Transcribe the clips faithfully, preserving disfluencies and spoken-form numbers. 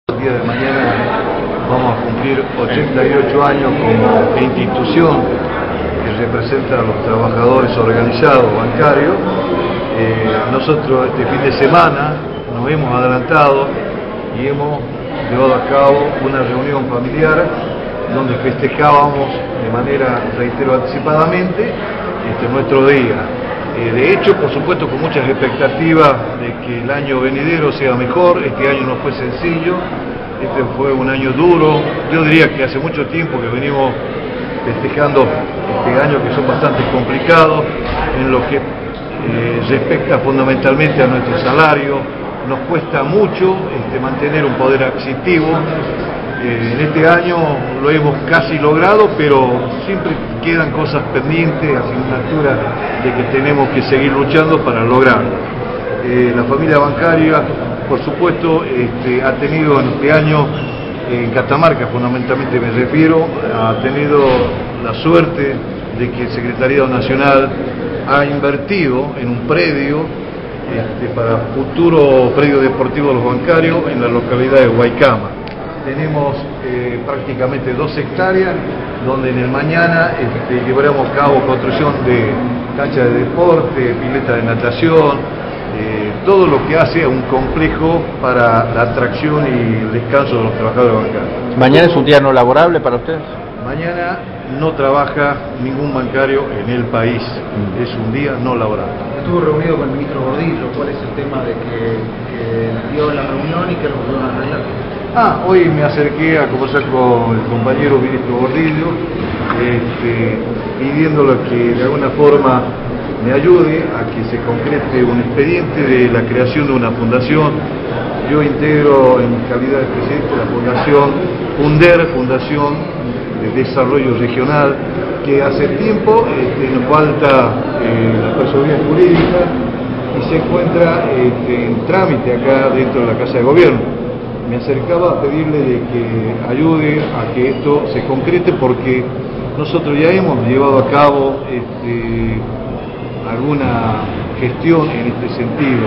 El día de mañana vamos a cumplir ochenta y ocho años como institución que representa a los trabajadores organizados bancarios. Eh, nosotros este fin de semana nos hemos adelantado y hemos llevado a cabo una reunión familiar donde festejábamos de manera, reitero, anticipadamente este, nuestro día. Eh, de hecho, por supuesto, con muchas expectativas de que el año venidero sea mejor. Este año no fue sencillo, este fue un año duro. Yo diría que hace mucho tiempo que venimos festejando este año que son bastante complicados en lo que eh, respecta fundamentalmente a nuestro salario. Nos cuesta mucho este, mantener un poder adquisitivo. Eh, en este año lo hemos casi logrado, pero siempre quedan cosas pendientes, asignaturas de que tenemos que seguir luchando para lograrlo. Eh, la familia bancaria, por supuesto, este, ha tenido en este año, en Catamarca fundamentalmente me refiero, ha tenido la suerte de que el Secretariado Nacional ha invertido en un predio este, para futuro predio deportivo de los bancarios en la localidad de Guaycama. Tenemos eh, prácticamente dos hectáreas donde en el mañana este, llevaremos a cabo construcción de cancha de deporte, pileta de natación, eh, todo lo que hace a un complejo para la atracción y el descanso de los trabajadores bancarios. ¿Mañana es un día no laborable para ustedes? Mañana no trabaja ningún bancario en el país, mm. es un día no laborable. Estuvo reunido con el ministro Gordillo. ¿Cuál es el tema de que, que dio la reunión y que lo pudieron arreglar? Ah, hoy me acerqué a conversar con el compañero ministro Gordillo, este, pidiéndole que de alguna forma me ayude a que se concrete un expediente de la creación de una fundación. Yo integro en calidad de presidente la fundación FUNDER, Fundación de Desarrollo Regional, que hace tiempo este, nos falta eh, la personería jurídica y se encuentra este, en trámite acá dentro de la Casa de Gobierno. Me acercaba a pedirle de que ayude a que esto se concrete, porque nosotros ya hemos llevado a cabo este, alguna gestión en este sentido.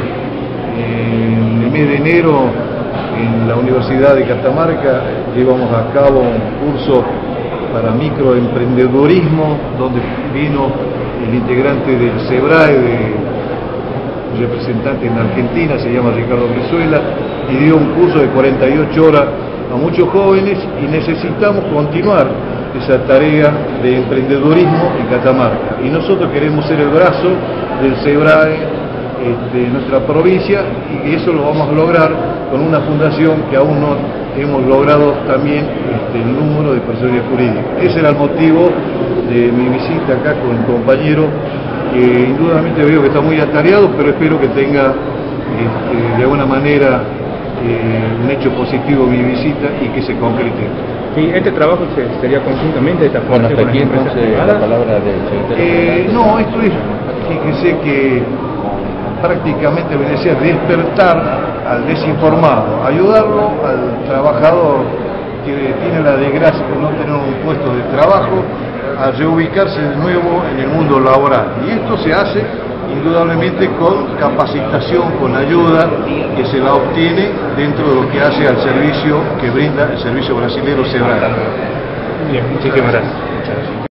En el mes de enero en la Universidad de Catamarca llevamos a cabo un curso para microemprendedurismo donde vino el integrante del SEBRAE, de representante en Argentina, se llama Ricardo Brizuela, y dio un curso de cuarenta y ocho horas a muchos jóvenes, y necesitamos continuar esa tarea de emprendedurismo en Catamarca. Y nosotros queremos ser el brazo del SEBRAE de este, nuestra provincia, y eso lo vamos a lograr con una fundación que aún no hemos logrado también este, el número de personas jurídicas. Ese era el motivo de mi visita acá con el compañero, que indudablemente veo que está muy atareado, pero espero que tenga este, de alguna manera eh, un hecho positivo mi visita y que se concrete. Sí, este trabajo se, sería conjuntamente esta Bueno, hasta aquí entonces la palabra del secretario. Eh, no, esto es, fíjese que prácticamente viene a ser despertar al desinformado, ayudarlo al trabajador que tiene la desgracia de no tener un puesto de trabajo, a reubicarse de nuevo en el mundo laboral. Y esto se hace indudablemente con capacitación, con ayuda que se la obtiene dentro de lo que hace al servicio que brinda el servicio brasilero SEBRAE. Bien, muchísimas gracias.